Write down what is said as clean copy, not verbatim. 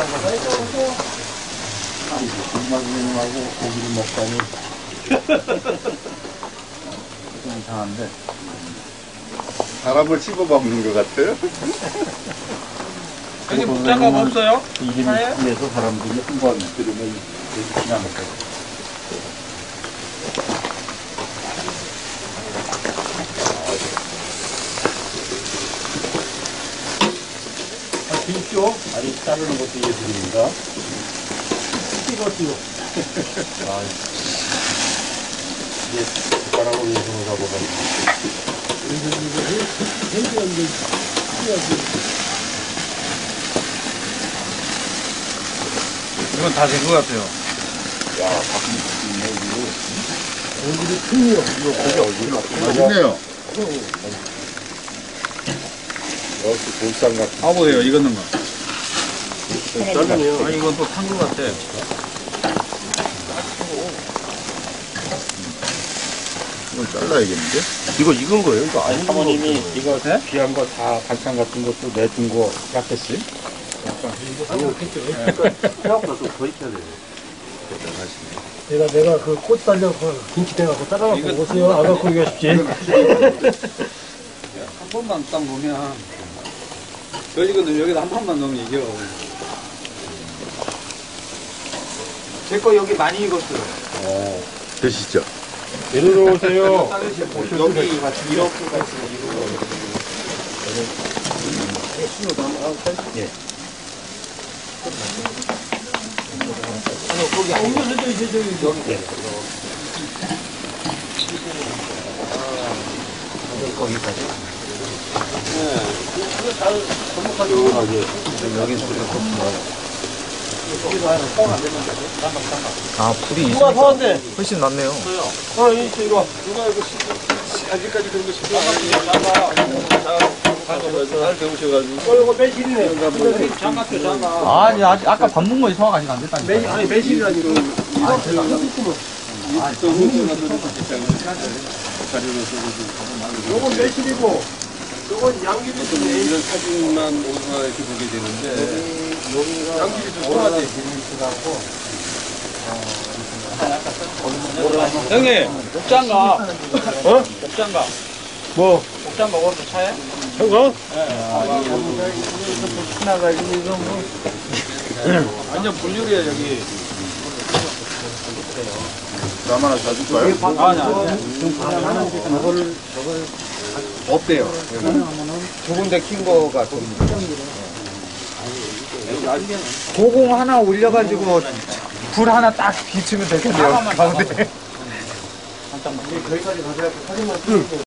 하고 고기를 먹다니. 좀 이상한데. 사람을 씹어먹는 것 같아요? 여기 목장갑 없어요? 이름이 위해서 사람들이 한 번 들으면 지나갈 거예요. 드십시오. 아니, 자르는 것도 예술입니다. 이것도요. 이제 숟가락으로 예술을 가보면. 이건 다 된 것 같아요. 야, 가끔 이거. 얼굴이 큰요. 이거 고기 맛있네요. 역시 볼상 같은. 아, 보세요. 익었는 거. 잘라내요. 아, 이건 또 탄 것 같아. 이걸 잘라야겠는데? 이거 익은 거예요? 이거 아닌 거. 사모님이 이거 네? 귀한 거 다 반찬 같은 것도 내준 거 같겠어요? 아니요, 생각보다 좀 더 익혀야 돼요. 내가 그 꽃 달려서 김치 대갖고 따라갖고 이거 오세요. 안 갖고 가십시오. 한 번만 딱 보면. 저 이거는 여기다 한 번만 넣으면 이겨. 제 거 여기 많이 익었어요. 드시죠. 이리로 오세요. 여기 이렇게 같이 예. 거기 안 익었어. 예. 거기까지. 시원하게. 여기 소리가 좋구나. 아, 불이 누가 더한데? 훨씬 낫네요. 이리 와. 누가 이거 아직까지 그런 거 시켜. 잘 배우셔가지고. 이거 매실이네. 장갑도 장갑. 아니, 아까 밥 먹은 거 이상하게 아직 안 됐다니까. 아니, 매실이라니까. 요건 매실이고, 요건 양귀비인데. 이런 사진만 오서 이렇게 보게 되는데 양귀비 좀 좋아하지. 형님, 목장갑. 목장갑. 뭐? 목장갑 오른쪽 차에? 저거? 나가지고 이거 뭐. 완전 불륜이야 여기. 남 하나 사줄까요? 아니. 저거를 없대요. 좁은 데 킨 거가 좀. 고공 하나 올려가지고 불 하나 딱 비추면 될 텐데요. 가운데. 거기까지 가져야 사진만 찍고.